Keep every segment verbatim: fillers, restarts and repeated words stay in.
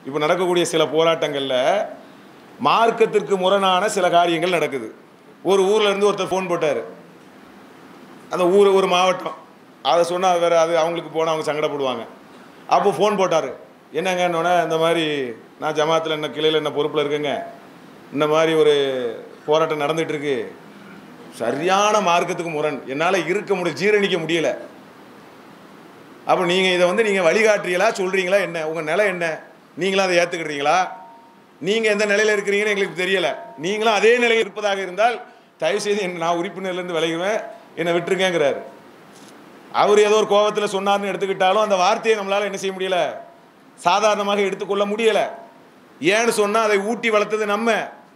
இப்போ நடக்கக்கூடிய சில போராட்டங்களில் மார்க்கத்திற்கு முரணான சில காரியங்கள் நடக்குது. ஒரு ஊரில் இருந்து ஒருத்தர் ஃபோன் போட்டார். அந்த ஊர் ஒரு மாவட்டம், அதை சொன்னால் வேறு அது அவங்களுக்கு போனால் அவங்க சங்கடப்படுவாங்க. அப்போ ஃபோன் போட்டார். என்னங்கன்னொன்னே, இந்த மாதிரி நான் ஜமாத்தில் என்ன கிளையில் என்ன பொறுப்பில் இருக்குங்க, இந்த மாதிரி ஒரு போராட்டம் நடந்துகிட்டு இருக்கு, சரியான மார்க்கத்துக்கு முரண், என்னால் இருக்க முடிய ஜீரணிக்க முடியலை. அப்போ நீங்கள் இதை வந்து நீங்கள் வழிகாட்டுறீங்களா சொல்கிறீங்களா, என்ன உங்கள் நிலை என்ன, நீங்களும் அதை ஏற்றுக்கிட்டீங்களா, நீங்கள் எந்த நிலையில் இருக்கிறீங்கன்னு எங்களுக்கு தெரியலை, நீங்களும் அதே நிலையில் இருப்பதாக இருந்தால் தயவுசெய்து என்ன நான் உறுப்பினர்லேருந்து விலகுவேன், என்னை விட்டுருங்கிறார். அவர் ஏதோ ஒரு கோபத்தில் சொன்னார்னு எடுத்துக்கிட்டாலும் அந்த வார்த்தையை நம்மளால் என்ன செய்ய முடியலை, சாதாரணமாக எடுத்துக்கொள்ள முடியலை. ஏன்னு சொன்னால் அதை ஊட்டி வளர்த்தது நம்ம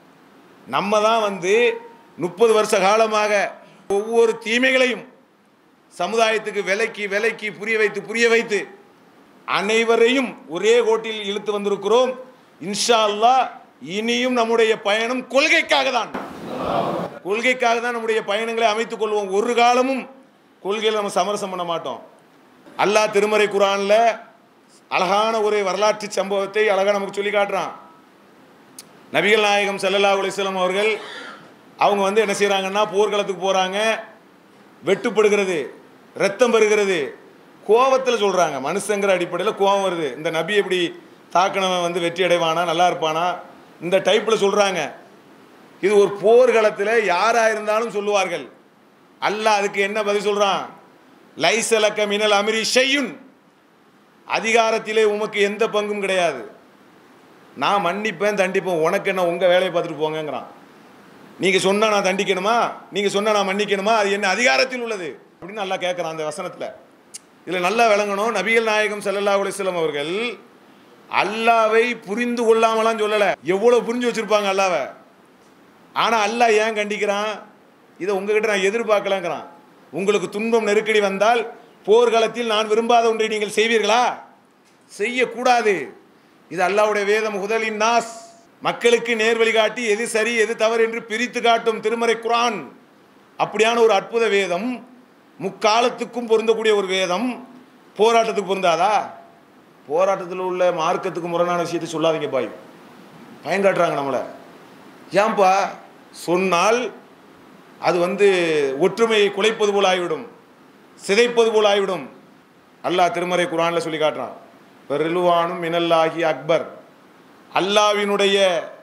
நம்ம தான் வந்து முப்பது வருஷ காலமாக ஒவ்வொரு தீமைகளையும் சமுதாயத்துக்கு விலைக்கு விலைக்கு புரிய வைத்து புரிய வைத்து அனைவரையும் ஒரே கோட்டில் இழுத்து வந்திருக்கிறோம். இன்ஷா அல்லாஹ் இனியும் நம்முடைய பயணம் கொள்கைக்காக தான் கொள்கைக்காக தான் நம்முடைய பயணங்களை அமைத்துக் கொள்வோம். ஒரு காலமும் கொள்கையில் நம்ம சமரசம் பண்ண மாட்டோம். அல்லாஹ் திருமறை குர்ஆனில் அழகான ஒரு வரலாற்று சம்பவத்தை அழகாக நமக்கு சொல்லி காட்டுறான். நபிகள் நாயகம் ஸல்லல்லாஹு அலைஹி வஸல்லம் அவர்கள் அவங்க வந்து என்ன செய்கிறாங்கன்னா, போர்க்களத்துக்கு போகிறாங்க, வெட்டுப்படுகிறது, ரத்தம் வருகிறது, கோபத்தில் சொல்கிறாங்க. மனுஷங்கிற அடிப்படையில் கோபம் வருது. இந்த நபி எப்படி தாக்கினவன் வந்து வெற்றி அடைவானா, நல்லா இருப்பானா, இந்த டைப்பில் சொல்கிறாங்க. இது ஒரு போர்க்களத்தில் யாராக இருந்தாலும் சொல்லுவார்கள். அல்லாஹ் அதுக்கு என்ன பதில் சொல்கிறான், லைஸலக மினல் அம்ரி ஷையுன், அதிகாரத்திலே உமக்கு எந்த பங்கும் கிடையாது, நான் மன்னிப்பேன் தண்டிப்பேன், உனக்கு என்ன, உங்கள் வேலையை பார்த்துட்டு போங்கிறான். நீங்கள் சொன்னால் நான் தண்டிக்கணுமா, நீங்கள் சொன்னால் நான் மன்னிக்கணுமா, அது என்ன அதிகாரத்தில் உள்ளது அப்படின்னு நல்லா கேட்குறான் அந்த வசனத்தில். இதில் நல்லா விளங்கணும், நபிகள் நாயகம் ஸல்லல்லாஹு அலைஹி வஸல்லம் அவர்கள் அல்லாவை புரிந்து கொள்ளாமலாம் சொல்லலை, எவ்வளோ புரிஞ்சு வச்சுருப்பாங்க அல்லாவை. ஆனால் அல்லாஹ் ஏன் கண்டிக்கிறான், இதை உங்ககிட்ட நான் எதிர்பார்க்கலங்கிறான். உங்களுக்கு துன்பம் நெருக்கடி வந்தால் போர்க்களத்தில் நான் விரும்பாத ஒன்றை நீங்கள் செய்வீர்களா, செய்யக்கூடாது. இது அல்லாஹ்வுடைய வேதம். ஹுதலின் நாஸ், மக்களுக்கு நேர் வழிகாட்டி எது சரி எது தவறு என்று பிரித்து காட்டும் திருமறை குர்ஆன். அப்படியான ஒரு அற்புத வேதம், முக்காலத்துக்கும் பொருந்தக்கூடிய ஒரு வேதம், போராட்டத்துக்கு பொருந்தாதா? போராட்டத்தில் உள்ள மார்க்கத்துக்கு முரணான விஷயத்தை சொல்லாதீங்க பாய், பயங்காட்டுறாங்க நம்மளை. ஏன்பா சொன்னால் அது வந்து ஒற்றுமையை குலைப்பது போல் ஆகிவிடும், சிதைப்பது போல் ஆகிவிடும். அல்லாஹ் திருமறை குர்ஆனில் சொல்லி காட்டுறான், பெருவானும் மினல்லாஹி அக்பர், அல்லாவினுடைய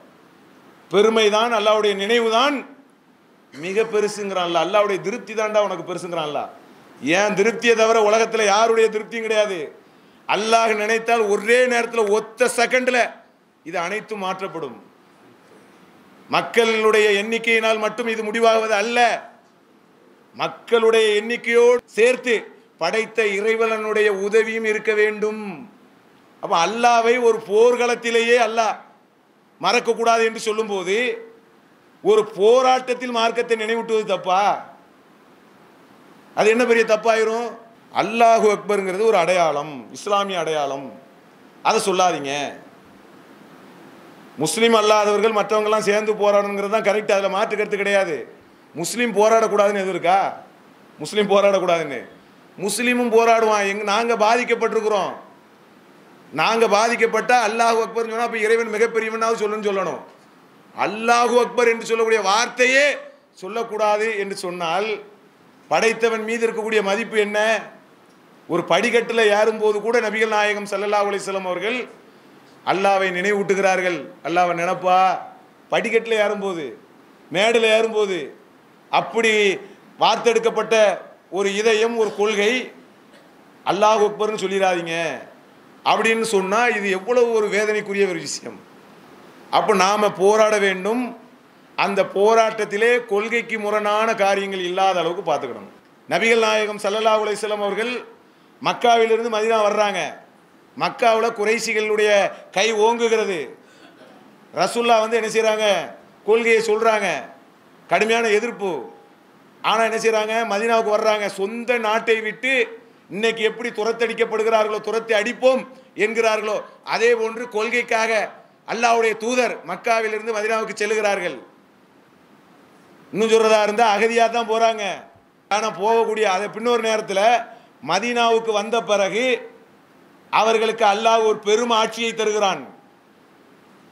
பெருமை தான், அல்லாவுடைய நினைவு தான் மிக பெருசுங்கிறான். அல்ல அல்லாவுடைய திருப்தி தான்டா உனக்கு பெருசுங்கிறான். அல்ல ஏன் திருப்தியை தவிர உலகத்தில் யாருடைய திருப்தியும் கிடையாது. அல்லாஹ் நினைத்தால் ஒரே நேரத்தில் ஒத்த செகண்டில் இது அனைத்தும் மாற்றப்படும். மக்களுடைய எண்ணிக்கையினால் மட்டும் இது முடிவாகுவது அல்ல, மக்களுடைய எண்ணிக்கையோடு சேர்த்து படைத்த இறைவனுடைய உதவியும் இருக்க வேண்டும். அப்போ அல்லாவை ஒரு போர்க்களத்திலேயே அல்லாஹ் மறக்கக்கூடாது என்று சொல்லும்போது ஒரு போராட்டத்தில் மார்க்கத்தை நினைவூட்டுவது தப்பா? அது என்ன பெரிய தப்பாயிரும்? அல்லாஹு அக்பருங்கிறது ஒரு அடையாளம், இஸ்லாமிய அடையாளம், அதை சொல்லாதீங்க. முஸ்லீம் அல்லாதவர்கள் மற்றவங்கெல்லாம் சேர்ந்து போராடணுங்கிறது தான் கரெக்ட், அதில் மாற்று கருத்து கிடையாது. முஸ்லீம் போராடக்கூடாதுன்னு எது இருக்கா? முஸ்லீம் போராடக்கூடாதுன்னு முஸ்லீமும் போராடுவான். எங்க நாங்கள் பாதிக்கப்பட்டிருக்கிறோம், நாங்கள் பாதிக்கப்பட்டால் அல்லாஹு அக்பர் சொன்னால் அப்போ இறைவன் மிகப்பெரியவனாவது சொல்லுன்னு சொல்லணும். அல்லாஹு அக்பர் என்று சொல்லக்கூடிய வார்த்தையே சொல்லக்கூடாது என்று சொன்னால் படைத்தவன் மீது இருக்கக்கூடிய மதிப்பு என்ன? ஒரு படிக்கட்டில் ஏறும்போது கூட நபிகள் நாயகம் ஸல்லல்லாஹு அலைஹி வஸல்லம் அவர்கள் அல்லாவை நினைவூட்டுகிறார்கள். அல்லாவை நினைப்பா, படிக்கட்டில் ஏறும்போது, மேடையில் ஏறும்போது. அப்படி வார்த்தெடுக்கப்பட்ட ஒரு இதயம், ஒரு கொள்கை, அல்லாஹு அக்பர்னு சொல்லிடாதீங்க அப்படின்னு சொன்னால் இது எவ்வளவு ஒரு வேதனைக்குரிய ஒரு விஷயம். அப்போ நாம் போராட வேண்டும். அந்த போராட்டத்திலே கொள்கைக்கு முரணான காரியங்கள் இல்லாத அளவுக்கு பார்த்துக்கணும். நபிகள் நாயகம் ஸல்லல்லாஹு அலைஹி வஸல்லம் அவர்கள் மக்காவிலிருந்து மதீனா வர்றாங்க. மக்காவில் குறைஷிகளுடைய கை ஓங்குகிறது. ரசூல்லா வந்து என்ன செய்கிறாங்க, கொள்கையை சொல்கிறாங்க, கடுமையான எதிர்ப்பு. ஆனால் என்ன செய்கிறாங்க, மதீனாவுக்கு வர்றாங்க. சொந்த நாட்டை விட்டு இன்னைக்கு எப்படி துரத்தடிக்கப்படுகிறார்களோ, துரத்தி அடிப்போம் என்கிறார்களோ, அதே போன்று கொள்கைக்காக அல்லாஹ்வுடைய தூதர் மக்காவிலிருந்து மதீனாவுக்கு செல்லுகிறார்கள். இன்னும் சொல்றதா இருந்தால் அகதியாக தான் போகிறாங்க. ஆனால் போகக்கூடிய அதை பின்னொரு நேரத்தில் மதீனாவுக்கு வந்த பிறகு அவர்களுக்கு அல்லாஹ் ஒரு பெரும் ஆட்சியை தருகிறான்.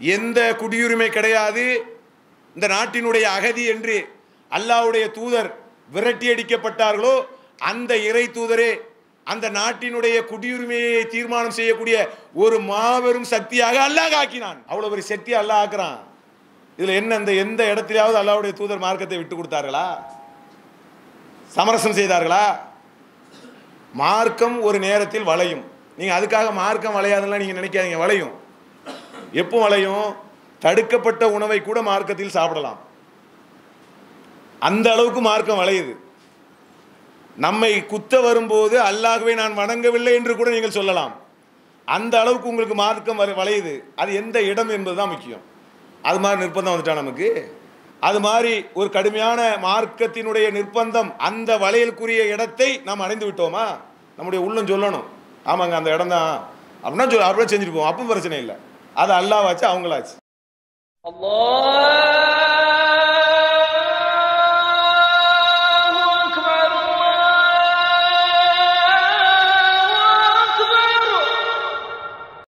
எந்த குடியுரிமை கிடையாது, இந்த நாட்டினுடைய அகதி என்று அல்லாஹ்வுடைய தூதர் விரட்டி அடிக்கப்பட்டார்களோ அந்த இறை தூதரே அந்த நாட்டினுடைய குடியுரிமையை தீர்மானம் செய்யக்கூடிய ஒரு மாபெரும் சக்தியாக அல்லாஹ் ஆக்கினான். அவ்வளவு ஒரு சக்தியை அல்லாஹ் ஆக்குறான். இதுல என்ன, இந்த எந்த இடத்திலாவது அல்லாஹ்வுடைய தூதர் மார்க்கத்தை விட்டு கொடுத்தார்களா? சமரசம் செய்தார்களா? மார்க்கம் ஒரு நேரத்தில் வளையும். நீங்க அதுக்காக மார்க்கம் வளையாதுலாம் நீங்க நினைக்காதீங்க. வளையும். எப்போ வளையும்? தடுக்கப்பட்ட உணவை கூட மார்க்கத்தில் சாப்பிடலாம். அந்த அளவுக்கு மார்க்கம் வளையுது. நம்மை குத்த வரும்போது அல்லாஹ்வை நான் வணங்கவில்லை என்று கூட நீங்கள் சொல்லலாம். அந்த அளவுக்கு உங்களுக்கு மார்க்கம் வளையுது. அது எந்த இடம் என்பதுதான் முக்கியம். அது மாதிரி நிர்பந்தம் வந்துட்டா நமக்கு. அது மாதிரி ஒரு கடுமையான மார்க்கத்தினுடைய நிர்பந்தம், அந்த வளையலுக்குரிய இடத்தை நாம் அடைந்து விட்டோமா? நம்முடைய உள்ளம் சொல்லணும், ஆமாங்க அந்த இடம் தான் அப்படின்னா சொல்ல, அப்படியே செஞ்சுட்டு போவோம். அப்பவும் பிரச்சனை இல்லை. அது அல்லாஹ் ஆச்சு, அவங்களாச்சு. அல்லாஹ்